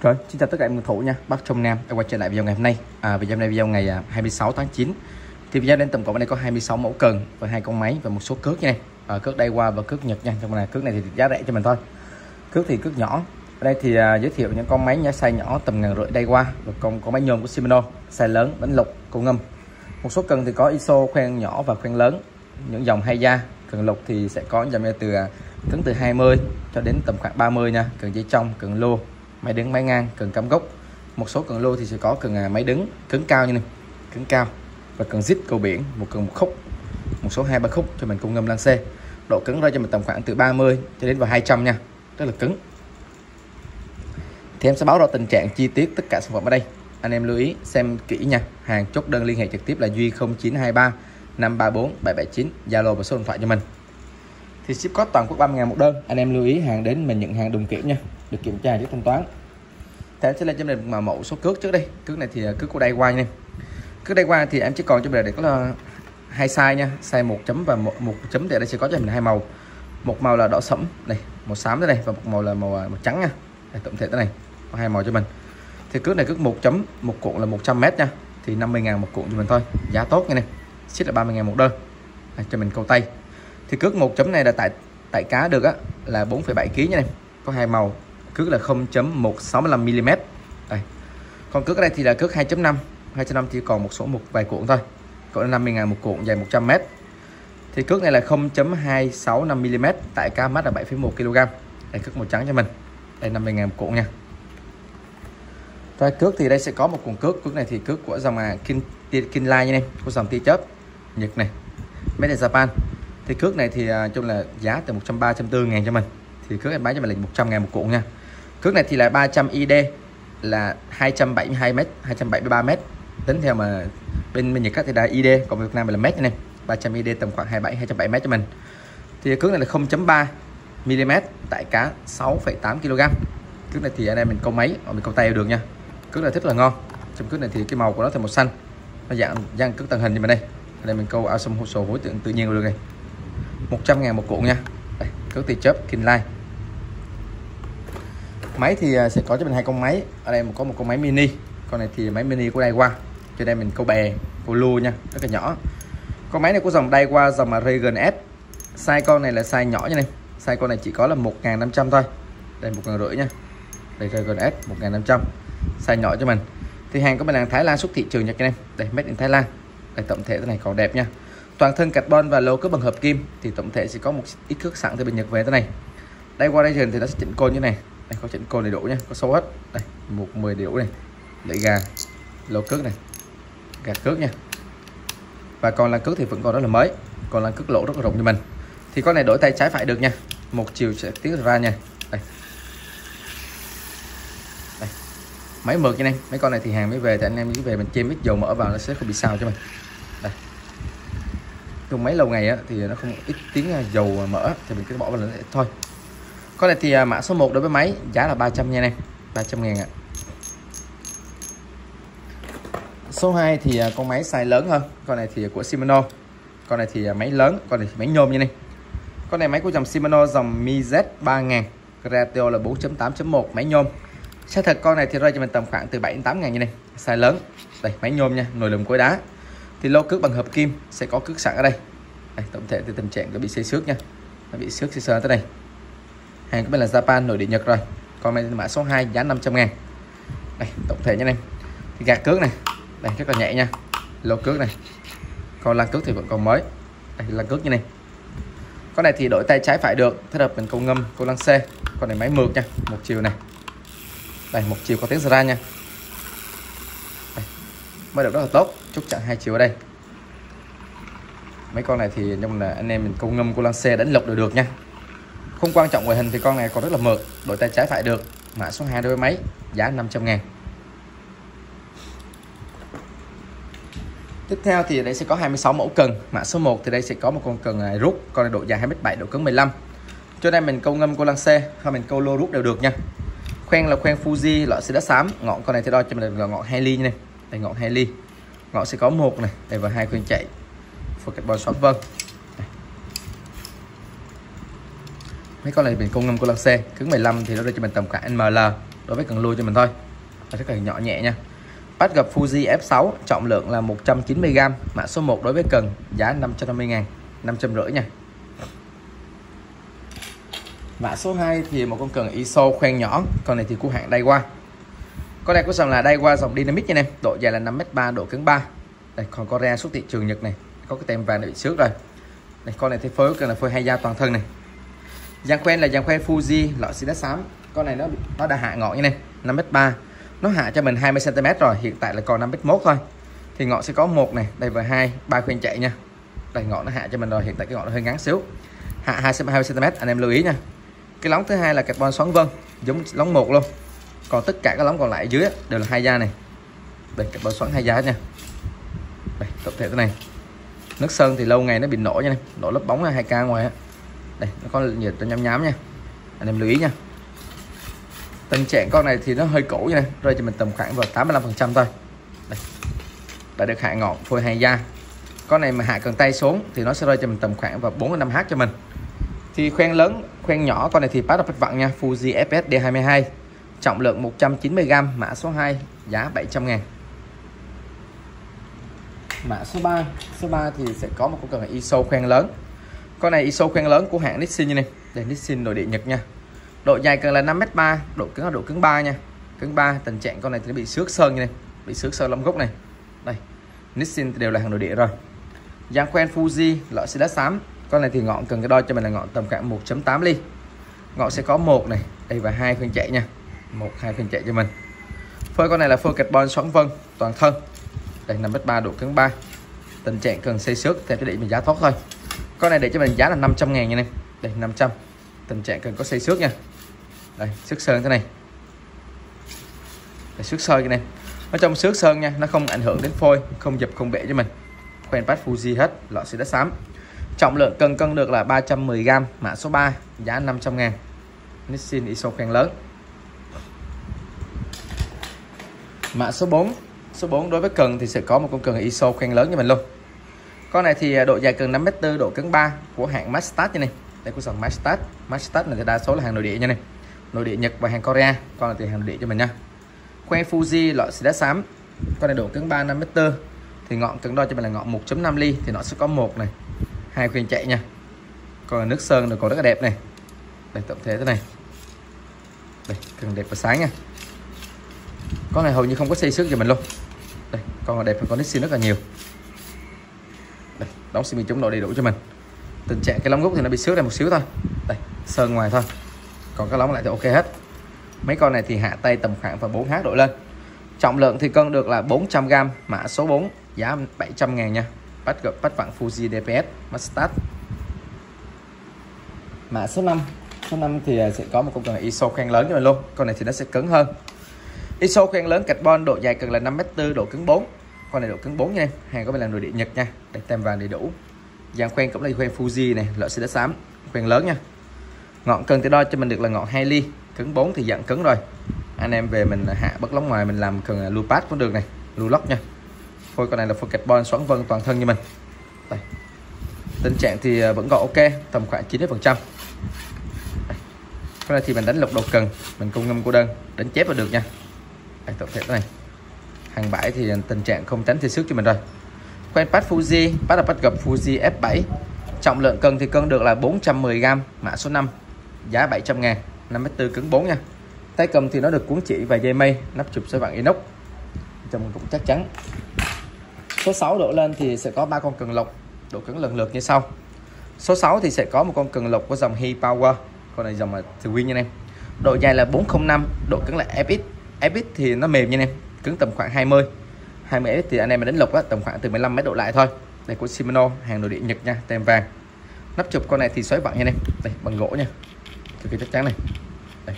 Rồi, xin chào tất cả mọi thủ nha, Bắc Trong Nam đã quay trở lại video ngày hôm nay. Video này video ngày 26 tháng 9. Thì video đến tổng cộng ở đây có 26 mẫu cần và 2 con máy và một số cước như này. Cước Daiwa và cước Nhật nha. Trong này cước này thì giá rẻ cho mình thôi. Cước thì cước nhỏ. Ở đây thì giới thiệu những con máy nhá, size nhỏ tầm 1.500 Daiwa và con máy nhôm của Shimano, size lớn, bánh lục, cầu ngâm. Một số cần thì có ISO khoen nhỏ và khoen lớn. Những dòng Haya, cần lục thì sẽ có dòng từ cứng từ 20 cho đến tầm khoảng 30 nha, cần dây trong, cần lô, máy đứng, máy ngang, cần cắm gốc. Một số cần lô thì sẽ có cần máy đứng cứng cao như này, cứng cao, và cần zip cầu biển, một cần một khúc, một số 2-3 khúc cho mình cung ngâm lăng xê. Độ cứng rơi cho mình tầm khoảng từ 30 cho đến vào 200 nha, rất là cứng. Thì em sẽ báo rõ tình trạng chi tiết tất cả sản phẩm ở đây. Anh em lưu ý xem kỹ nha. Hàng chốt đơn liên hệ trực tiếp là Duy 0923 534 779, Zalo và số điện thoại cho mình. Thì ship cost toàn quốc 30.000 một đơn. Anh em lưu ý hàng đến mình nhận hàng đùng kiểm nha, được kiểm tra trước thanh toán. Thì em sẽ lên cho mình mà mẫu số cước trước đây. Cước này thì cước của Daiwa nha. Cước Daiwa thì em chỉ còn cho mình để có là 2 size nha, size 1 chấm và 1 chấm thì ở đây sẽ có cho mình 2 màu. Một màu là đỏ sẫm này, màu xám thế này, và một màu là màu trắng nha. Đây, tổng thể thế này có 2 màu cho mình. Thì cước này cước 1 chấm, một cuộn là 100m nha, thì 50.000 một cuộn cho mình thôi, giá tốt nha này. Ship là 30.000 một đơn. Đây, cho mình câu tay. Thì cước 1 chấm này là tại cá được á là 4,7 kg nha này, có 2 màu. Cước là 0.165 mm. Đây. Còn cước ở đây thì là cước 2.5. 2.5 chỉ còn một vài cuộn thôi. Còn 50.000 một cuộn, dài 100m. Thì cước này là 0.265 mm, tại cá mắt là 7,1 kg. Đây, cước màu trắng cho mình. Đây 50.000 một cuộn nha. Rồi cước thì đây sẽ có một cuộn cước. Cước này thì cước của dòng Kinlay nha em, của dòng tia chớp Nhật này, made in Japan. Thì cước này thì chung là giá từ 130-140 ngàn cho mình. Thì cước em bán cho mình là 100.000 một cuộn nha. Cước này thì là 300 ID, là 272m, 273m. Tính theo mà bên Nhật thì là ID, còn Việt Nam là mét nha em. 300 ID tầm khoảng 270m cho mình. Thì cước này là 0.3 mm, tại cá 6,8 kg. Cước này thì anh em mình câu máy hoặc mình câu tay được nha. Cước này rất là ngon. Trong cước này thì cái màu của nó thì màu xanh, nó dạng cước tàng hình như bên đây. Ở đây mình câu ao sông hồ sổ hối tượng tự nhiên được này. 100.000 một cuộn nha. Đây, cước tia chớp Kinlay. Máy thì sẽ có cho mình 2 con máy. Ở đây có một con máy mini. Con này thì máy mini của Daiwa. Cho đây mình câu bè, câu lua nha, rất là nhỏ. Con máy này của dòng Daiwa, dòng Regan S. Size con này là size nhỏ như này. Size con này chỉ có là 1.500 thôi. Đây 1.500 nha. Đây Regan S 1.500. Size nhỏ cho mình. Thì hàng của mình là Thái Lan, xuất thị trường Nhật nha em. Đây made in Thái Lan. Đây tổng thể thế này còn đẹp nha. Toàn thân carbon và lô cước bằng hợp kim. Thì tổng thể sẽ có một ít cước sẵn từ bên Nhật về thế này. Daiwa Regan thì nó sẽ chỉnh côn như này. Đây có chỉnh côn đầy đủ nha, có số hết. Đây 10 đầy đủ này. Đẩy gà, lô cước này, gạt cước nha. Và còn lăn cước thì vẫn còn rất là mới. Còn lăn cước lỗ rất là rộng cho mình. Thì con này đổi tay trái phải được nha. Một chiều sẽ tiến ra nha. Đây. Đây. Máy mượt như này. Mấy con này thì hàng mới về thì anh em chỉ về mình chêm ít dầu mỡ vào nó sẽ không bị sao cho mình. Đây. Dùng máy lâu ngày á, thì nó không ít tiếng dầu mỡ thì mình cứ bỏ vào là thôi. Con này thì mã số 1 đối với máy, giá là 300 nha này, 300.000 ạ. Số 2 thì con máy size lớn hơn. Con này thì của Shimano. Con này thì máy lớn, con này thì máy nhôm như này. Con này máy của dòng Shimano, dòng MiZ 3000, ratio là 4.8.1, máy nhôm. Xe thật con này thì rơi cho mình tầm khoảng từ 7-8 ngàn như này, size lớn. Đây máy nhôm nha, nồi lùm cối đá. Thì lô cước bằng hợp kim, sẽ có cước sẵn ở đây. Đây tổng thể thì tình trạng nó bị xây xước nha, nó bị xước sơ tới đây. Hàng của mình là Japan, nội địa Nhật rồi. Con này mã số 2 giá 500.000. Đây tổng thể như này. Thì gạt cước này, đây rất là nhẹ nha. Lô cước này. Còn lăn cước thì vẫn còn mới. Đây lăn cước như này. Con này thì đổi tay trái phải được, thích hợp mình câu ngâm, câu lăng xê. Con này máy mượt nha, một chiều này. Đây một chiều có tiếng ra nha. Đây. Mới được rất là tốt, chúc chặn 2 chiều ở đây. Mấy con này thì nhưng là anh em mình câu ngâm, câu lăng xê đánh lục được nha. Không quan trọng ngoại hình thì con này còn rất là mượt, đổi tay trái phải được. Mã số 2 đối với máy, giá 500.000. Tiếp theo thì đây sẽ có 26 mẫu cần. Mã số 1 thì đây sẽ có một con cần rút. Con này độ dài 2m7, độ cứng 15. Cho nên mình câu ngâm, câu lăng xê hay mình câu lô rút đều được nha. Khoen là khoen Fuji, loại sẽ đá xám. Ngọn con này thì đo cho mình là ngọn 2 ly này. Đây ngọn 2 ly. Ngọn sẽ có một này, đây và 2 khoen chạy. Phôi carbon xoắn vân. Mấy con này mình câu ngâm, câu lăng xê cứng 15 thì nó rơi cho mình tầm khoảng ML, đối với cần lui cho mình thôi, rất là nhỏ nhẹ nha. Bắt gặp Fuji F6 trọng lượng là 190g, mã số 1 đối với cần, giá 550.000, 550 nha. Mã số 2 thì một con cần ISO khoen nhỏ, con này thì của hãng Daiwa. Con này có dòng là Daiwa dòng Dynamic nha em, độ dài là 5m3, độ cứng 3. Đây, còn có ra xuất thị trường Nhật này, có cái tem vàng để bị xước rồi. Đây, con này thì phối cần là phôi hay da toàn thân này. Dàn khoen là dàn khoen Fuji loại xi đá xám. Con này nó đã hạ ngọn như này, 5m3. Nó hạ cho mình 20 cm rồi, hiện tại là còn 5m1 thôi. Thì ngọn sẽ có một này, đây và 2, 3 khoen chạy nha. Đây ngọn nó hạ cho mình rồi, hiện tại cái ngọn nó hơi ngắn xíu. Hạ 20 cm, anh em lưu ý nha. Cái lóng thứ hai là carbon xoắn vân, giống lóng một luôn. Còn tất cả các lóng còn lại dưới đều là hai da này. Đây carbon xoắn hai da nha. Đây tập thể thế này. Nước sơn thì lâu ngày nó bị nổ nha, nổ lớp bóng 2K ngoài á. Đây nó có nhiệt nhám nhám nha, anh em lưu ý nha. Tình trạng con này thì nó hơi cũ nha, rơi cho mình tầm khoảng vào 85% thôi. Đây. Đã được hạ ngọn phôi hai da. Con này mà hạ cần tay xuống thì nó sẽ rơi cho mình tầm khoảng vào 4-5H cho mình. Thì khoen lớn, khoen nhỏ con này thì bắt đầu vặn nha, Fuji FS D22, trọng lượng 190g, mã số 2, giá 700.000. Mã số 3 thì sẽ có một con cần ISO khoen lớn. Con này ISO khoen lớn của hãng Nissin như này, đây Nissin nội địa Nhật nha. Độ dài cần là 5m3, độ cứng là độ cứng 3 nha. Cứng 3, tình trạng con này thì bị xước sơn như này, bị xước sơn lông gốc này. Đây. Nissin đều là hàng nội địa rồi. Dàn khoen Fuji loại xi đá xám. Con này thì ngọn cần cái đo cho mình là ngọn tầm khoảng 1.8 ly. Ngọn sẽ có một này, đây và 2 khoen chạy nha. 1-2 khoen chạy cho mình. Phôi con này là phôi carbon xoắn vân toàn thân. Đây 5m3, độ cứng 3. Tình trạng cần xây xước theo cái định mình giá tốt thôi. Con này để cho mình giá là 500.000 nha em. Đây 500. Tình trạng cần có xây xước nha. Đây xước sơn thế này. Đây, xước sơn này. Ở trong xước sơn nha, nó không ảnh hưởng đến phôi, không dập không bể cho mình. Khoen pad Fuji hết, loại xi đá xám. Trọng lượng cần cân được là 310g, mã số 3, giá 500.000. Nissin ISO khoen lớn. Mã số 4. Số 4 đối với cần thì sẽ có một con cần ISO khoen lớn cho mình luôn. Con này thì độ dài cần 5m4, độ cứng 3 của hãng Mastad như này. Đây có dòng Mastad. Mastad này thì đa số là hàng nội địa nha này. Nội địa Nhật và hàng Korea. Con này thì hàng nội địa cho mình nha. Khoen Fuji loại xi đá xám. Con này độ cứng 3 5m4. Thì ngọn cần đo cho mình là ngọn 1.5 ly, thì nó sẽ có một này, 2 khoen chạy nha. Còn nước sơn được còn rất là đẹp này. Đây tổng thể thế này. Đây cần đẹp và sáng nha. Con này hầu như không có xây xước cho mình luôn. Đây con là đẹp và con Nissin rất là nhiều. Đây đóng xi chống độ đầy đủ cho mình. Tình trạng cái lóng gốc thì nó bị xước ra một xíu thôi. Đây sơn ngoài thôi, còn cái lóng lại thì ok hết. Mấy con này thì hạ tay tầm khoảng vào 4H độ lên. Trọng lượng thì cân được là 400g, mã số 4, giá 700.000 nha. Bắt vặn Fuji DPS Mastad. Mã số 5. Số 5 thì sẽ có một con cần ISO khoen lớn cho mình luôn. Con này thì nó sẽ cứng hơn. ISO khoen lớn carbon, độ dài cần là 5m4, độ cứng 4. Con này độ cứng 4 nha em. Hàng có bên là nội địa Nhật nha. Đây tem vàng đầy đủ. Dàn khoen cũng là khoen Fuji này, loại xi đá xám, khoen lớn nha. Ngọn cần thì đo cho mình được là ngọn 2 ly, cứng 4 thì dạng cứng rồi. Anh em về mình hạ bất lóng ngoài mình làm cần lưu pad cũng được này, lưu lóc nha. Phôi con này là phôi carbon xoắn vân toàn thân như mình. Đây. Tình trạng thì vẫn còn ok, tầm khoảng 90%. Con này thì mình đánh lục đầu cần, mình công ngâm cô đơn, đánh chép là được nha. Đây tổng thể này. Hàng bãi thì tình trạng không tránh thì xước cho mình rồi. Khoen pad Fuji, pad gập Fuji F7. Trọng lượng cần thì cân được là 410g, mã số 5, giá 700.000, 5m4 cứng 4 nha. Tay cầm thì nó được cuốn chỉ và dây mây, nắp chụp sợi vàng inox, trông cũng chắc chắn. Số 6 đổ lên thì sẽ có 3 con cần lộc, độ cứng lần lượt như sau. Số 6 thì sẽ có một con cần lộc của dòng He Power, con này dòng là Twin nha em. Độ dài là 405, độ cứng là FX. FX thì nó mềm nha em, cứng tầm khoảng 20 FX thì anh em mà đánh lộc á, tầm khoảng từ 15m độ lại thôi. Đây của Shimano, hàng nội địa Nhật nha, tem vàng. Nắp chụp con này thì xoáy vặn nha em, đây bằng gỗ nha, cực kỳ chắc chắn này. Đây.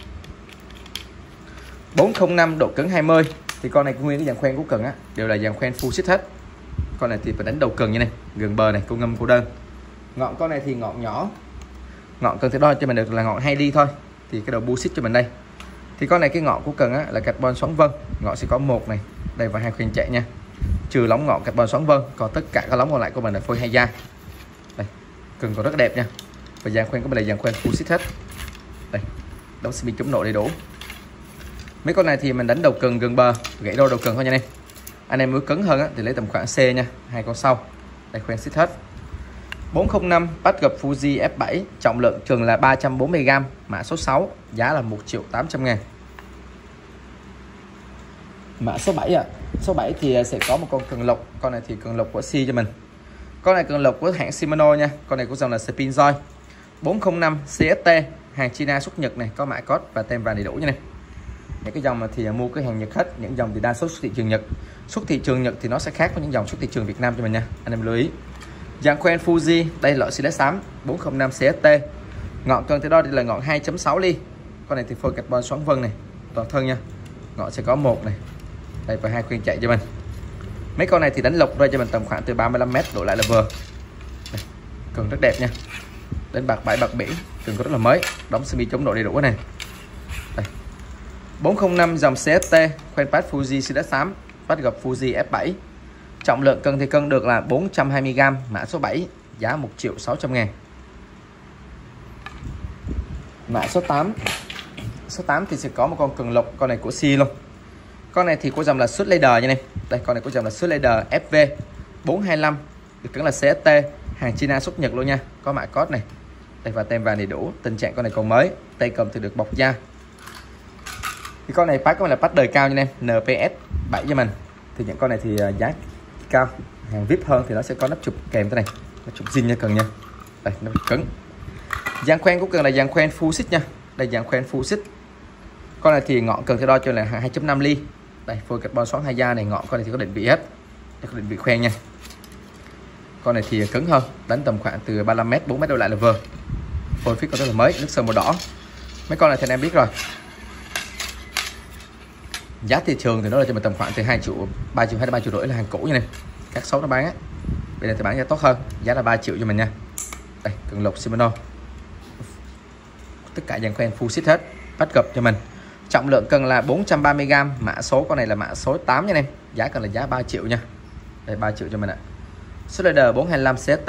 405, độ cứng 20 thì con này nguyên cái dàn khoen của cần á đều là dàn khoen full xích hết. Con này thì phải đánh đầu cần như này, gần bờ này, cô ngâm cô đơn. Ngọn con này thì ngọn nhỏ, ngọn cần thì đo cho mình được là ngọn 2 ly thôi, thì cái đầu bu xích cho mình đây. Thì con này cái ngọn của cần á là carbon xoắn vân, ngọn sẽ có một này, đây và 2 khoen chạy nha, trừ lóng ngọn carbon xoắn vân, còn tất cả các lóng còn lại của mình là phôi hay da. Đây cần còn rất đẹp nha, và dàn khoen của mình là dàn khoen full xích hết. Đây đóng xi chống nổ đầy đủ. Mấy con này thì mình đánh đầu cần gần bờ, gãy đôi đầu cần thôi nha anh em muốn cứng hơn á, thì lấy tầm khoảng C nha. Hai con sau đây khoen xích hết. 405 bắt gặp Fuji F7, trọng lượng chừng là 340g, mã số 6, giá là 1.800.000. Mã số 7 ạ. Số 7 thì sẽ có một con cần lộc, con này thì cần lộc của Si cho mình. Con này cần lộc của hãng Shimano nha, con này của dòng là Spinjoy. 405 CST, hàng China xuất Nhật này, có mã code và tem vàng đầy đủ nha này. Những cái dòng mà thì mua cái hàng Nhật hết, những dòng thì đa số xuất thị trường Nhật. Xuất thị trường Nhật thì nó sẽ khác với những dòng xuất thị trường Việt Nam cho mình nha, anh em lưu ý. Dàn khoen Fuji, đây loại silet xám 405 CST. Ngọn cần tới đó thì là ngọn 2.6 ly. Con này thì phôi carbon xoắn vân này, toàn thân nha. Ngọn sẽ có một này. Đây và hai khuyên chạy cho mình. Mấy con này thì đánh lộc ra cho mình tầm khoảng từ 35m độ lại là vừa. Đây, cần rất đẹp nha. Đến bạc bãi bạc biển, cần có rất là mới, đóng semi chống độ đầy đủ này. Đây. 405 dòng CST, khoen pad Fuji silet xám, bắt gặp Fuji F7. Trọng lượng cân thì cân được là 420g, mã số 7, giá 1.600.000. Mã số 8. Số 8 thì sẽ có một con cần lộc, con này của Si luôn. Con này thì có dòng là Suit Leader như này. Đây, con này có dòng là Suit Leader FV 425, được cứng là CST, hàng China xuất Nhật luôn nha, có mã code này. Đây và tem vàng đầy đủ, tình trạng con này còn mới, tay cầm thì được bọc da. Thì con này phát có là phát đời cao như này, NPS 7 cho mình. Thì những con này thì giá cao, hàng VIP hơn thì nó sẽ có nắp chụp kèm thế này, nắp chụp zin nha cần nha. Đây, nó cứng. Dàn khoen cũng cần là dàn khoen full xích nha. Đây dàn khoen full xích. Con này thì ngọn cần theo đo cho là 2.5 ly. Đây phôi carbon xoắn hai da này, ngọn con này thì có định vị hết. Đây có định vị khoen nha. Con này thì cứng hơn, đánh tầm khoảng từ 35m 4m đổ lại là vừa. Phôi fit còn rất là mới, nước sơn màu đỏ. Mấy con này thì anh em biết rồi. Giá thị trường thì nó là cho mình tầm khoảng từ 2 triệu, 3 triệu hay 3 triệu rưỡi là hàng cũ như này. Các shop nó bán á. Bây giờ thì bán giá tốt hơn, giá là 3 triệu cho mình nha. Đây, cần lộc Shimano. Tất cả dàn khoen full xích hết, bắt gập cho mình. Trọng lượng cần là 430g, mã số con này là mã số 8 nha em. Giá cần là giá 3 triệu nha. Đây 3 triệu cho mình ạ. Slider 425 CST.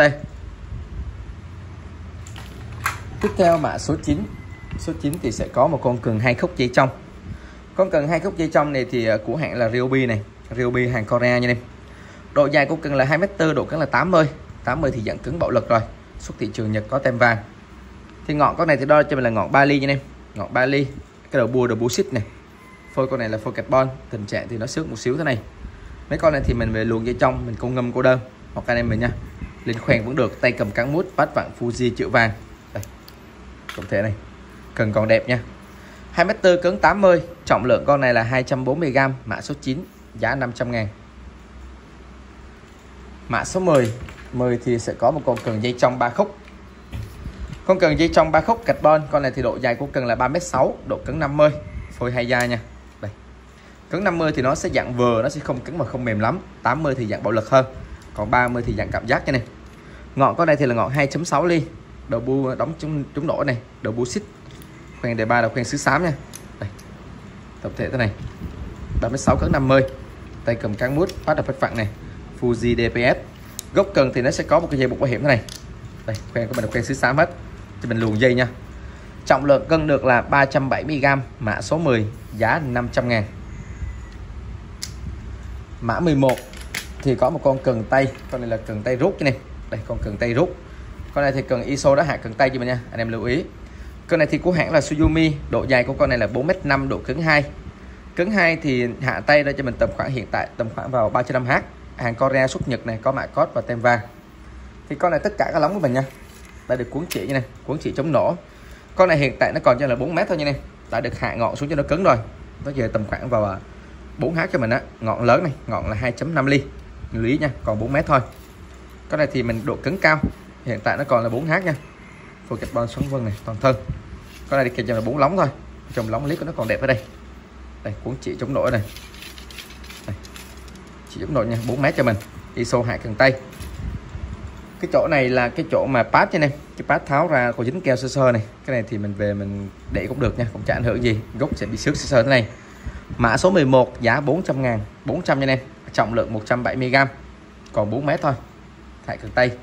Tiếp theo mã số 9. Số 9 thì sẽ có một con cần 2 khúc dây trong. Con cần 2 khúc dây trong này thì của hãng là Ryobi này, Ryobi hàng Korea nha em. Độ dài của cần là 2m4, độ cứng là 80. 80 thì dạng cứng bạo lực rồi. Xuất thị trường Nhật có tem vàng. Thì ngọn con này thì đo cho mình là ngọn 3 ly nha em. Ngọn 3 ly. Cái đầu bua xích này. Phôi con này là phôi carbon, tình trạng thì nó xước một xíu thế này. Mấy con này thì mình về luồn dây trong, mình cung ngâm cô đơn hoặc anh em mình nha. Lên khoen vẫn được, tay cầm cán mút, bát vặn Fuji chữ vàng. Đây. Tổng thể này. Cần còn đẹp nha. 2m4 cứng 80, trọng lượng con này là 240g, mã số 9, giá 500.000. Mã số 10. 10 thì sẽ có một con cần dây trong 3 khúc. Con cần dây trong 3 khúc carbon, con này thì độ dài của cần là 3m6, độ cứng 50, phôi hai da nha. Đây. Cứng 50 thì nó sẽ dạng vừa, nó sẽ không cứng mà không mềm lắm. 80 thì dạng bạo lực hơn. Còn 30 thì dạng cảm giác nha này. Ngọn con này thì là ngọn 2.6 ly, đầu bu đóng trúng nổi này, đầu bu xích. Khoen đề 3 là khoen sứ xám nha. Đây. Tổng thể thế này. 3m6 cứng 50. Tay cầm cán mút, phát đập phách phẳng này. Fuji DPS. Gốc cần thì nó sẽ có một cái dây buộc bảo hiểm thế này. Đây, khoen của mình là khoen sứ xám hết. Cho mình luồn dây nha. Trọng lượng cân được là 370g, mã số 10, giá 500.000. Mã 11 thì có một con cần tay, con này là cần tay rút cái này. Đây, con cần tay rút. Con này thì cần ISO đã hạ cần tay cho mình nha, anh em lưu ý. Con này thì của hãng là Suzumi, độ dài của con này là 4m5, độ cứng 2. Cứng 2 thì hạ tay ra cho mình tầm khoảng hiện tại tầm khoảng vào 3.5h. Hàng Korea xuất Nhật này, có mã code và tem vàng. Thì con này tất cả các lóng của mình nha. Đã được cuốn chỉ như này, cuốn chỉ chống nổ. Con này hiện tại nó còn cho là 4m thôi như này. Đã được hạ ngọn xuống cho nó cứng rồi. Nó về tầm khoảng vào 4h cho mình á. Ngọn lớn này, ngọn là 2.5 ly. Lưu ý nha, còn 4m thôi. Con này thì mình độ cứng cao. Hiện tại nó còn là 4h nha. Phôi carbon xoắn vân này, toàn thân. Con này thì kèm cho là 4 lóng thôi. Trong lóng clip của nó còn đẹp ở đây. Đây, cuốn chỉ chống nổi này. Đây. Chỉ chống nổi nha, 4m cho mình. ISO hạ cần tay. Cái chỗ này là cái chỗ mà pad cho nên cái pad tháo ra có dính keo sơ sơ này. Cái này thì mình về mình để cũng được nha, cũng chả ảnh hưởng gì. Gốc sẽ bị xước sơ sơ thế này. Mã số 11, giá 400.000, 400 nha em. Trọng lượng 170g, còn 4m thôi. Thải cần tay.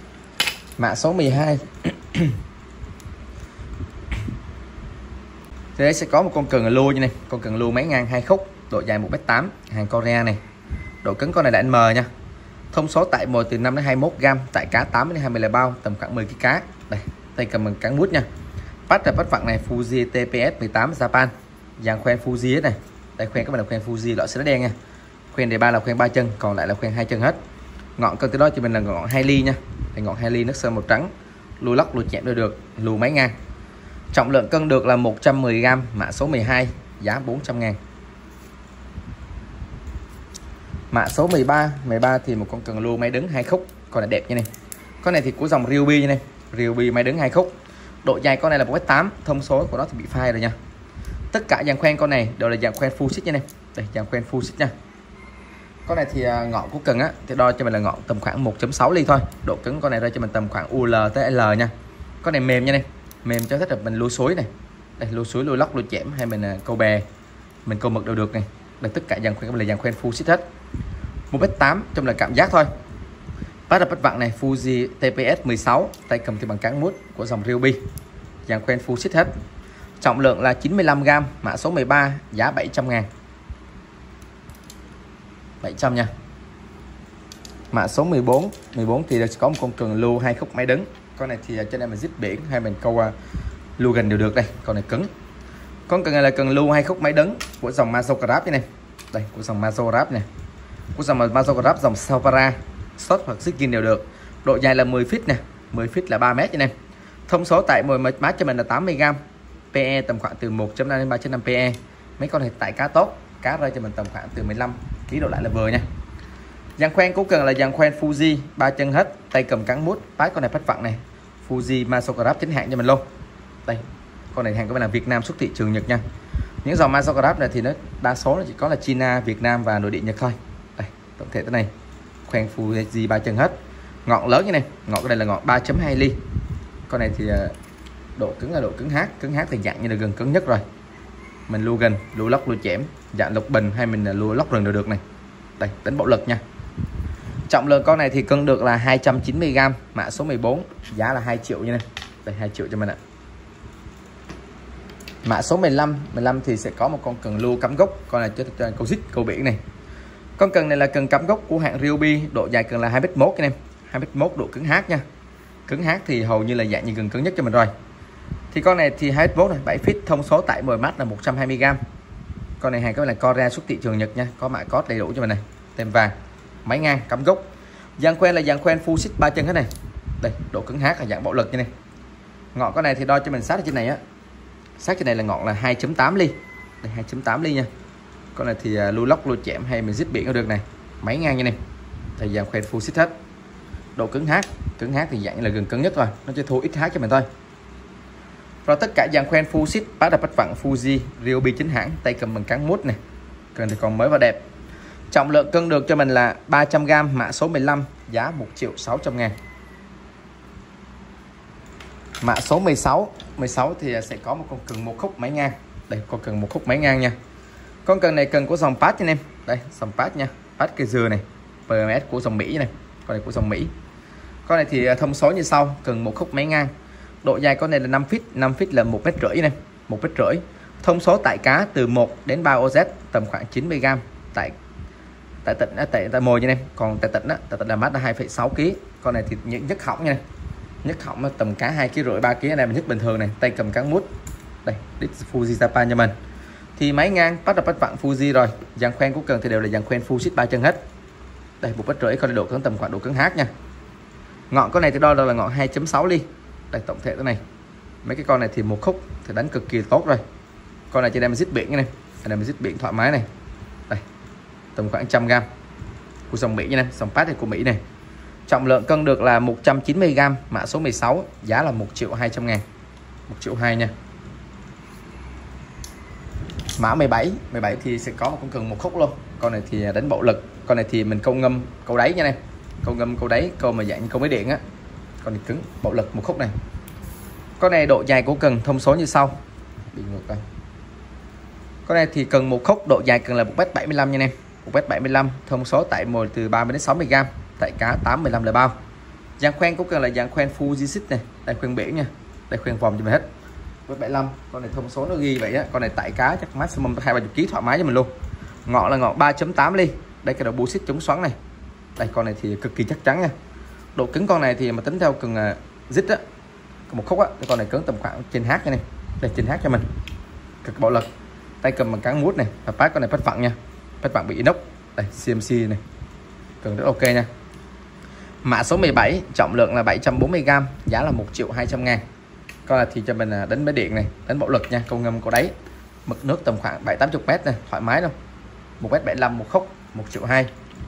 Mã số 12. Thì đây sẽ có một con cần lua như này, con cần lua máy ngang 2 khúc, độ dài 1m8, hàng Korea này. Độ cứng con này là M nha. Thông số tại mồi từ 5 đến 21 gram, tại cá 8 đến 20 là bao, tầm khoảng 10 kg cá. Đây, tay cầm bằng cán bút nha. Bắt là bắt vặn này Fuji TPS 18 Japan. Dàn khoen Fuji này. Đây khoen các bạn là khoen Fuji loại sữa đen nha. Khoen đề ba là khoen 3 chân, còn lại là khoen 2 chân hết. Ngọn cần từ đó cho mình là ngọn 2 ly nha. Đây, ngọn 2 ly nước sơn màu trắng. Lùa lóc lùa chẹm được, lùa máy ngang. Trọng lượng cân được là 110 gram, mã số 12, giá 400.000. Mã số 13 thì một con cần lua máy đứng 2 khúc, con này đẹp như này. Con này thì của dòng Ryobi như này, Ryobi máy đứng 2 khúc. Độ dài con này là 1m8, thông số của nó thì bị phai rồi nha. Tất cả dàn khoen con này đều là dàn khoen full sit như này. Đây, dàn khoen full sit nha. Con này thì ngọn của cần á thì đo cho mình là ngọn tầm khoảng 1.6 ly thôi. Độ cứng con này ra cho mình tầm khoảng UL tới L nha. Con này mềm nha này, mềm cho thích là mình lua suối này. Đây, lua suối, lua lóc, lua chẻm hay mình câu bè, mình câu mực đều được này. Đây, tất cả dàn khoen là dàn khoen full sit hết. 1m8 trong là cảm giác thôi. Bắt là bắt vặn này Fuji TPS 16, tay cầm thì bằng cán mút của dòng Ryobi. Dàn khoen full sit hết. Trọng lượng là 95g, mã số 13, giá 700.000. 700 nha. Mã số 14 thì có một con cần lưu 2 khúc máy đứng. Con này thì trên đây mình zip biển hay mình câu lưu gần đều được. Đây, con này cứng. Con cần này là cần lưu 2 khúc máy đứng của dòng Mazocraft như này. Đây, của dòng Mazocraft này. Của dòng Mazocraft dòng Salpara, short hoặc skin đều được. Độ dài là 10 feet nè, 10 feet là 3 m như này. Thông số tại mồi mát cho mình là 80g. PE tầm khoảng từ 1.5 đến 3.5 PE. Mấy con này tại cá tốt, cá rơi cho mình tầm khoảng từ 15 kg độ lại là vừa nha. Dàn khoen cũng cần là dàn khoen Fuji 3 chân hết, tay cầm cán mút. Bát con này phát vặn này Fuji Mazocraft chính hãng cho mình luôn. Đây, con này hàng của mình là Việt Nam xuất thị trường Nhật nha. Những dòng Mazocraft này thì nó đa số nó chỉ có là China, Việt Nam và nội địa Nhật thôi. Đây, tổng thể thế này, khoen Fuji 3 chân hết, ngọn lớn như này. Ngọn cái này là ngọn 3.2 ly. Con này thì độ cứng là độ cứng hát thì dạng như là gần cứng nhất rồi. Mình lưu gần, lưu lóc, lưu chẻm, dạng lục bình hay mình lưu lóc rừng đều được này. Đây, tính bạo lực nha. Trọng lượng con này thì cân được là 290g, mã số 14, giá là 2 triệu như này. Đây, 2 triệu cho mình ạ. Mã số 15 thì sẽ có một con cần lưu cắm gốc. Con này cho câu dít, câu biển này. Con cần này là cần cắm gốc của hãng Ryobi, độ dài cần là 2m1 anh em. 2m1, độ cứng hát nha. Cứng hát thì hầu như là dạng như gần cứng nhất cho mình rồi. Thì con này thì 2m1 này, 7 feet, thông số tại 10 mắt là 120g. Con này hàng các bạn là Korea xuất thị trường Nhật nha, có mã code đầy đủ cho mình này, tem vàng, máy ngang, cắm gốc. Dàn khoen là dàn khoen full sit 3 chân hết này. Đây, độ cứng hát là dạng bạo lực như này. Ngọn con này thì đo cho mình sát ở trên này á. Sát trên này là ngọn là 2.8 ly. Đây, 2.8 ly nha. Con này thì lưu lóc, lưu chẻm hay mình zip biển được này, máy ngang như này. Thì dàn khoen full sit hết. Độ cứng hát thì dạng như là gần cứng nhất rồi, nó chỉ thua ít hát cho mình thôi. Rồi tất cả dàn khoen full sit, bát đập bắt vặn Fuji Ryobi chính hãng, tay cầm bằng cán mút này. Cần thì còn mới và đẹp. Trọng lượng cân được cho mình là 300g, mã số 15, giá 1.600.000. Mã số 16 thì sẽ có một con cần một khúc máy ngang. Đây, con cần một khúc máy ngang nha. Con cần này cần của dòng Pass anh em. Đây, dòng Pass nha, Pass cây dừa này, PMS của dòng Mỹ này. Con này của dòng Mỹ. Con này thì thông số như sau, cần một khúc máy ngang. Độ dài con này là 5 feet, 5 feet là 1,5 m này, 1,5 m. Thông số tại cá từ 1 đến 3 OZ, tầm khoảng 90g. Tại tịnh tại mồi như này, còn tại tịnh là mát là 2,6 kg. Con này thì những nhất hỏng nha này. Nhất hỏng tầm cá 2,5 kg, 3 kg này mình nhất bình thường này, tay cầm cán mút. Đây, Fuji Japan cho mình. Thì máy ngang bắt đầu bắt vặn Fuji rồi. Dàn khoen của cần thì đều là dàn khoen full sit 3 chân hết. Đây, 1,5 m, con này độ cứng tầm khoảng độ cứng hát nha. Ngọn con này thì đo là ngọn 2.6 ly. Đây, tổng thể thế này. Mấy cái con này thì một khúc thì đánh cực kỳ tốt rồi. Con này trên đây mình zip biển như này, đây mình zip biển thoải mái này. Đây, tầm khoảng 100g của dòng Mỹ như này, dòng Pass này của Mỹ này. Trọng lượng cân được là 190g, mã số 16, giá là 1.200.000. 1.200.000 nha. Mã 17 thì sẽ có một con cần một khúc luôn. Con này thì đánh bạo lực. Con này thì mình câu ngâm, câu đáy nha này. Câu ngâm, câu đáy, câu mà dạng như câu máy điện á. Con này cứng, bạo lực một khúc này. Con này độ dài của cần thông số như sau. Bị ngược đây. Con này thì cần một khúc, độ dài cần là 1m75 nha em. 1m75, thông số tại mồi từ 30 đến 60g, tại cá 8-15 là bao. Dàn khoen cũng cần là dàn khoen Fuji sit này, đây khoen biển nha. Đây khoen vòng cho mình hết. với 75. Con này thông số nó ghi vậy á, con này tại cá chắc maximum 2-30 kg thoải mái cho mình luôn. Ngọn là ngọn 3.8 ly. Đây cái đầu bô xít chống xoắn này. Đây con này thì cực kỳ chắc chắn nha. Độ cứng con này thì mà tính theo cần dít á, một khúc á, con này cứng tầm khoảng trên H này. Đây trên H cho mình. Cực bạo lực. Tay cầm bằng cán mút này, và phát con này phát vặn nha. Phát vặn bị inox. Đây CMC này. Cần rất ok nha. Mã số 17, trọng lượng là 740g, giá là 1.200.000. Con này thì cho mình đánh máy điện này, đánh bạo lực nha, câu ngâm câu đáy. Mực nước tầm khoảng 7-80 m này, thoải mái đâu. 1m75 một khúc, 1.200.000.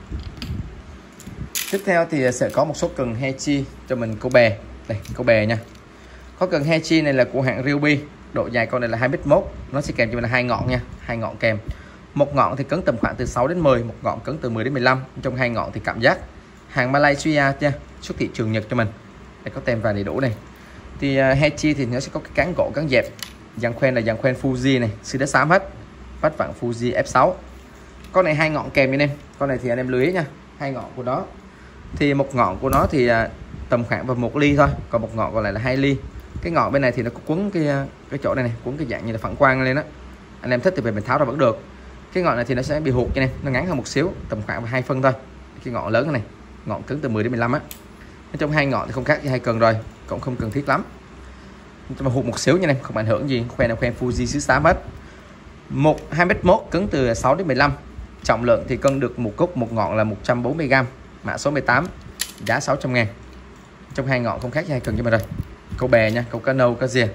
Tiếp theo thì sẽ có một số cần Hechi cho mình câu bè. Đây, câu bè nha. Có cần Hechi này là của hãng Ryobi, độ dài con này là 2m1, nó sẽ kèm cho mình là 2 ngọn nha, 2 ngọn kèm. Một ngọn thì cứng tầm khoảng từ 6 đến 10, một ngọn cứng từ 10 đến 15. Trong 2 ngọn thì cảm giác hàng Malaysia nha, xuất thị trường Nhật cho mình. Đây có tem vàng đầy đủ này. Thì Hechi thì nó sẽ có cái cán gỗ cán dẹp. Dàn khoen là dàn khoen Fuji này, xứ đá xám hết. Vắt vặn Fuji F6. Con này 2 ngọn kèm anh em. Con này thì anh em lưu ý nha, 2 ngọn của nó. Thì một ngọn của nó thì tầm khoảng vào 1 ly thôi, còn một ngọn còn lại là 2 ly. Cái ngọn bên này thì nó có quấn cái chỗ này này, quấn cái dạng như là phản quang lên đó. Anh em thích thì về mình tháo ra vẫn được. Cái ngọn này thì nó sẽ bị hụt cho nên nó ngắn hơn một xíu, tầm khoảng 2 phân thôi. Cái ngọn lớn này, ngọn cứng từ 10 đến 15 á. Trong 2 ngọn thì không khác với 2 cần rồi, cũng không cần thiết lắm. Mà hụt một xíu như này không ảnh hưởng gì, khoen là khoen Fuji xứ xám hết. 2m1 cứng từ 6 đến 15. Trọng lượng thì cân được một cúc, một ngọn là 140g, mã số 18, giá 600.000. Trong 2 ngọn không khác với 2 cần cho mình rồi. Câu bè nha, câu cá nâu, cá dìa.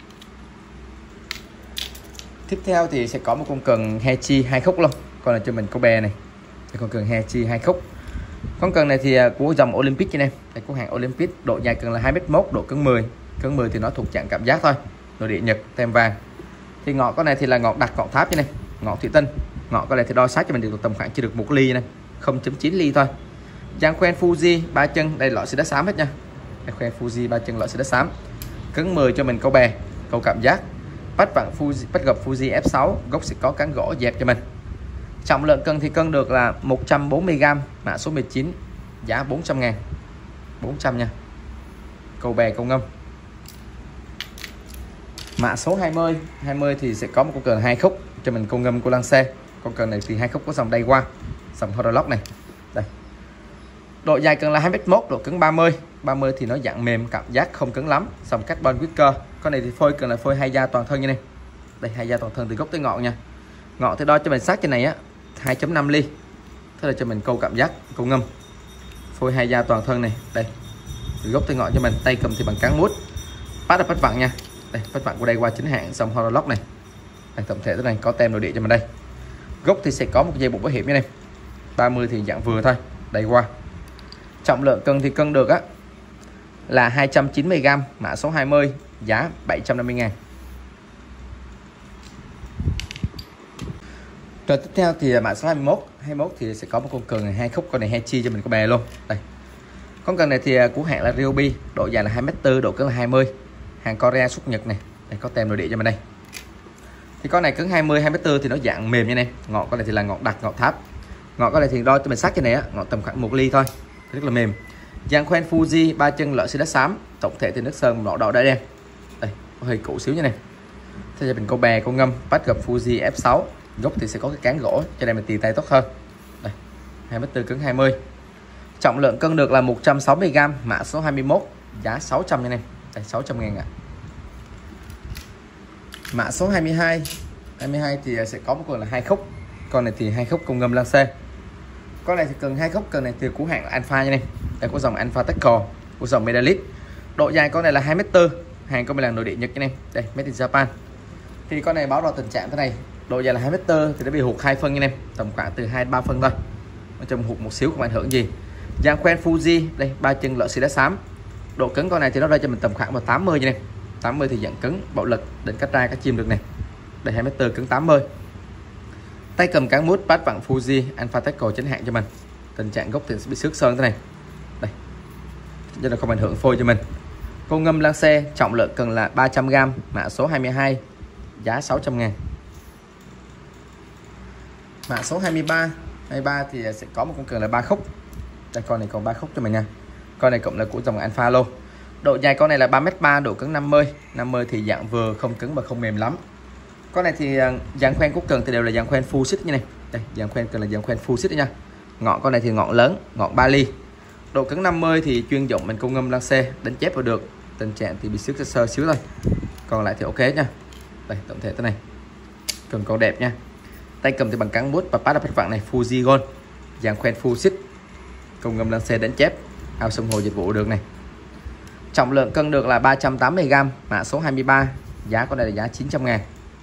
Tiếp theo thì sẽ có một con cần Hechi 2 khúc luôn. Con này cho mình câu bè này. Đây, con cần Hechi 2 khúc. Con cần này thì của dòng Olympic cho em. Đây của hàng Olympic, độ dài cần là 2m1, độ cứng 10. Cứng 10 thì nó thuộc dạng cảm giác thôi. Nội địa Nhật, tem vàng. Thì ngọn con này thì là ngọn đặc, ngọn tháp như này, ngọn thủy tinh. Ngọn con này thì đo sát cho mình được tầm khoảng chỉ được 1 ly này, 0.9 ly thôi. Dàn khoen Fuji 3 chân, đây loại xứ đá xám hết nha. Đây khoen Fuji 3 chân loại xứ đá xám. Cứng 10 cho mình câu bè, câu cảm giác. Bắt vặn Fuji, bắt gập Fuji F6, gốc sẽ có cán gỗ dẹp cho mình. Trọng lượng cân thì cân được là 140g, mã số 19, giá 400.000. 400 nha. Câu bè câu ngâm. Mã số 20, 20 thì sẽ có một con cần 2 khúc cho mình câu ngâm cô lăng xe. Con cần này thì 2 khúc có dòng đây qua, dòng Horolock này. Đây. Độ dài cần là 2m1, độ cứng 30. 30 thì nó dạng mềm, cảm giác không cứng lắm, dòng carbon wicker. Con này thì phôi cần là phôi 2 da toàn thân như này. Đây 2 da toàn thân từ gốc tới ngọn nha. Ngọn thì đo cho mình sát trên này á 2.5 ly. Thế là cho mình câu cảm giác, câu ngâm. Phôi 2 da toàn thân này, đây. Từ gốc tới ngọn cho mình, tay cầm thì bằng cán mút. Phát là phát vặn nha. Đây, phát vặn của đây qua chính hãng dòng Horolock này. Đây, tổng thể thế này có tem nội địa cho mình đây. Gốc thì sẽ có một dây buộc bảo hiểm như này. 30 thì dạng vừa thôi, đây qua. Trọng lượng cân thì cân được á là 290g, mã số 20, giá 750.000. Rồi tiếp theo thì mã số 21. 21 thì sẽ có một con cần 2 khúc, con này Hechi cho mình có bè luôn. Đây. Con cần này thì của hãng là Ryobi, độ dài là 2m4, độ cứng là 20. Hàng Korea xuất Nhật này. Đây có tem nội địa cho mình đây. Thì con này cứng 20, 2m4 thì nó dạng mềm như này. Ngọn con này thì là ngọn đặc, ngọn tháp. Ngọn con này thì đo cho mình sát trên này á, ngọn tầm khoảng 1 ly thôi. Rất là mềm. Dàn khoen Fuji 3 chân loại xứ đá xám, tổng thể thì nước sơn màu đỏ đen. Đây, có hơi cũ xíu như này. Thế là mình câu bè, câu ngâm, bắt gặp Fuji F6. Gốc thì sẽ có cái cán gỗ cho nên mình tì tay tốt hơn. Đây, 2m4 cứng 20. Trọng lượng cân được là 160g, mã số 21, giá 600 nha em. Đây 600.000 ạ. Mã số 22. 22 thì sẽ có một con là 2 khúc. Con này thì 2 khúc công ngâm Lance. Con này thì cần 2 khúc, cần này từ của hãng Alpha nha em. Đây có dòng Alpha Tackle, của dòng Medalist. Độ dài con này là 2m4, hàng có mình là nội địa Nhật nha em. Đây, made in Japan. Thì con này báo đo tình trạng thế này, độ dài là 2m4 thì nó bị hụt 2 phân nha em, tầm khoảng từ 2-3 phân thôi. Nó trong hụt một xíu không ảnh hưởng gì. Dàn khoen Fuji, đây 3 chân loại xì đá xám. Độ cứng con này thì nó rơi cho mình tầm khoảng vào 80 nha em. 80 thì dạng cứng, bạo lực, định cắt ra các chim được này. Đây 2m4 cứng 80. Tay cầm cán mút bắt vặn Fuji Alpha Tackle chính hãng cho mình. Tình trạng gốc thì sẽ bị xước sơn thế này. Đây. Cho nên không ảnh hưởng phôi cho mình. Cô ngâm Lance, trọng lượng cần là 300g, mã số 22, giá 600.000. Mã số 23. 23 thì sẽ có một con cần là 3 khúc. Đây con này còn 3 khúc cho mình nha. Con này cộng là của dòng Alpha luôn. Độ dài con này là 3m3, độ cứng 50 thì dạng vừa, không cứng và không mềm lắm. Con này thì dàn khoen cúc cần thì đều là dàn khoen full xích như này. Đây, dàn khoen cần là dàn khoen full xích nha. Ngọn con này thì ngọn lớn, ngọn 3 ly. Độ cứng 50 thì chuyên dụng mình công ngâm lăng xê, đánh chép vào được. Tình trạng thì bị xước sơ xíu thôi. Còn lại thì ok nha. Đây, tổng thể thế này. Cần câu đẹp nha. Tay cầm thì bằng cán bút và pad vặn này Fuji Gold. Dàn khoen full xích. Công ngâm lăng xê đánh chép. Ao sông hồ dịch vụ được này. Trọng lượng cân được là 380g, mã số 23. Giá con này là giá 900.000.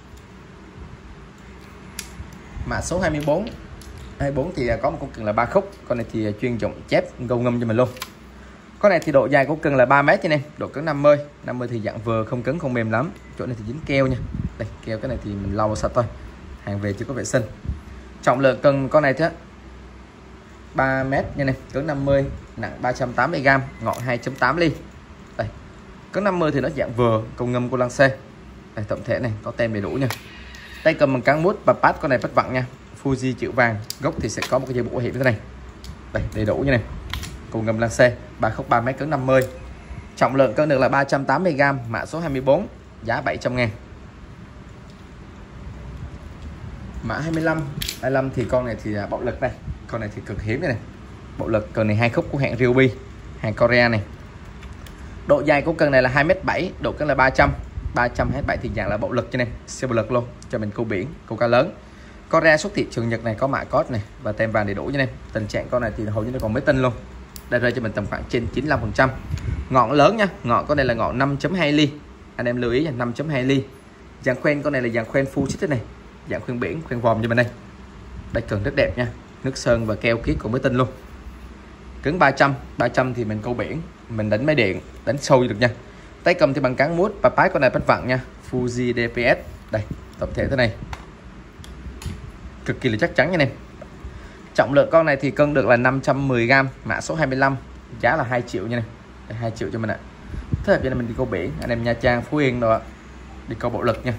Mã số 24 thì có một con cần là 3 khúc. Con này thì chuyên dụng chép gâu ngâm cho mình luôn. Con này thì độ dài của cần là 3m cho nên độ cứng 50 thì dạng vừa, không cứng không mềm lắm. Chỗ này thì dính keo nha. Đây, keo cái này thì mình lau sạch thôi, hàng về chưa có vệ sinh. Trọng lượng cần con này thế 3m nha này, cứng 50, nặng 380g, ngọn 2.8 ly. Đây, cứng 50 thì nó dạng vừa, công ngâm của lăng xê. Đây, tổng thể này có tem đầy đủ nha. Tay cầm bằng cán bút và pad con này vắt vặn nha. Fuji chữ vàng, gốc thì sẽ có một cái dây buộc bảo hiểm như thế này. Đây, đầy đủ như này. Cùng ngâm lăng xê, 3 khúc 3m, cứng 50. Trọng lượng cân được là 380g, mã số 24, giá 700.000. Mã 25 thì con này thì bạo lực đây. Con này thì cực hiếm này. Bạo lực cần này 2 khúc của hãng Ryobi, hàng Korea này. Độ dài của cần này là 2m7, độ cứng là 327 thì dạng là bạo lực cho nên siêu bạo lực luôn, cho mình câu biển, câu cá lớn. Korea xuất thị trường Nhật này, có mã code này và tem vàng đầy đủ cho nên tình trạng con này thì hầu như nó còn mới tinh luôn. Đây rơi cho mình tầm khoảng trên 95%. Ngọn lớn nha, ngọn con này là ngọn 5.2 ly. Anh em lưu ý nha, 5.2 ly. Dàn khoen con này là dàn khoen full xích thế này, dạng khoen biển, khoen vòm cho mình đây. Đây cần rất đẹp nha, nước sơn và keo kiết cũng mới tinh luôn. Cứng 300 thì mình câu biển, mình đánh máy điện, đánh sâu được nha. Tay cầm thì bằng cán mút và pad con này bắt vặn nha, Fuji DPS. Đây, tổng thể thế này cực kỳ là chắc chắn nha em. Trọng lượng con này thì cân được là 510g, mã số 25, giá là 2 triệu nha này. Đây, 2 triệu cho mình ạ. Thế là cho nên mình đi câu biển, anh em Nha Trang, Phú Yên rồi ạ, đi câu bộ lực nha,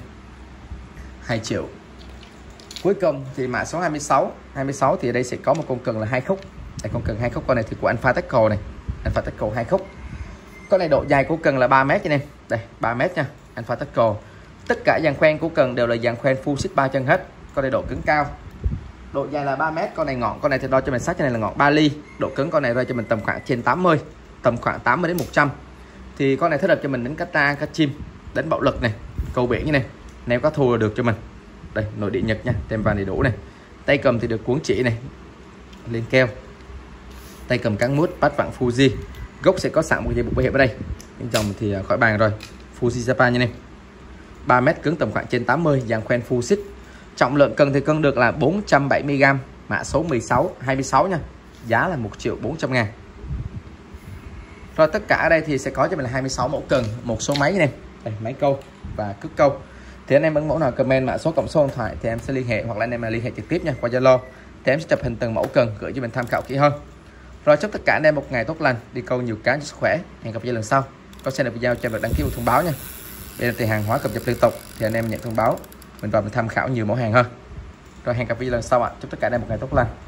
2 triệu. Cuối cùng thì mã số 26 thì ở đây sẽ có một con cần là 2 khúc. Đây, con cần 2 khúc, con này thì của Alpha Tackle này, Alpha Tackle 2 khúc. Con này độ dài của cần là 3m cho nên đây 3m nha, Alpha Tackle. Tất cả dàn khoen của cần đều là dàn khoen full xích 3 chân hết. Con này độ cứng cao, độ dài là 3m. Con này ngọn, con này thì đo cho mình sát, cho này là ngọn 3 ly. Độ cứng con này rơi cho mình tầm khoảng trên 80, tầm khoảng 80 đến 100. Thì con này thích hợp cho mình đánh cá tra, cá chim, đánh bạo lực này, câu biển như này, ném cá thua được cho mình. Đây, nội địa Nhật nha, tem vàng đầy đủ này. Tay cầm thì được cuốn chỉ này, lên keo. Tay cầm cán mút, pad vặn Fuji. Gốc sẽ có sẵn một dây buộc bảo hiểm ở đây. Bên trong thì khỏi bàn rồi. Fuji Japan như này. 3m, cứng tầm khoảng trên 80, dàn khoen full xích. Trọng lượng cần thì cân được là 470g, mã số 26 nha. Giá là 1.400.000. Rồi tất cả ở đây thì sẽ có cho mình là 26 mẫu cần, một số máy này, đây, máy câu và cước câu. Thì anh em ấn mẫu nào comment mã số cộng số điện thoại thì em sẽ liên hệ, hoặc là anh em liên hệ trực tiếp nha qua Zalo. Thì em sẽ chụp hình từng mẫu cần gửi cho mình tham khảo kỹ hơn. Rồi chúc tất cả anh em một ngày tốt lành, đi câu nhiều cá cho sức khỏe. Hẹn gặp lại lần sau. Có xem được video cho em được đăng ký và thông báo nha. Đây là thì hàng hóa cập nhật liên tục thì anh em nhận thông báo, mình vào mình tham khảo nhiều mẫu hàng hơn. Rồi hẹn gặp lại lần sau ạ. Chúc tất cả anh em một ngày tốt lành.